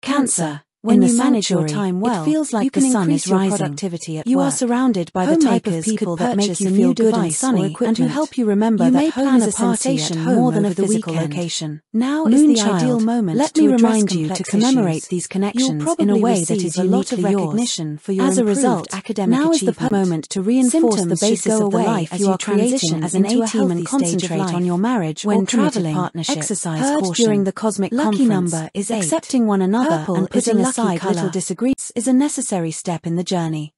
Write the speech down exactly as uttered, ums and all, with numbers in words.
Cancer. When you manage your time well, it feels like the sun is rising. Productivity at you work. Are surrounded by the type of people that make you feel good and sunny and who help you remember you that may plan a sensation more than a physical location. Now is the ideal moment. Let me remind you to commemorate these connections in a way that is uniquely recognition for your As a result, academic now is the moment to reinforce the basis of the life you are creating as an A-team and concentrate on your marriage when traveling, exercise caution. During the cosmic lucky number is accepting one another and putting aside little disagreements is a necessary step in the journey.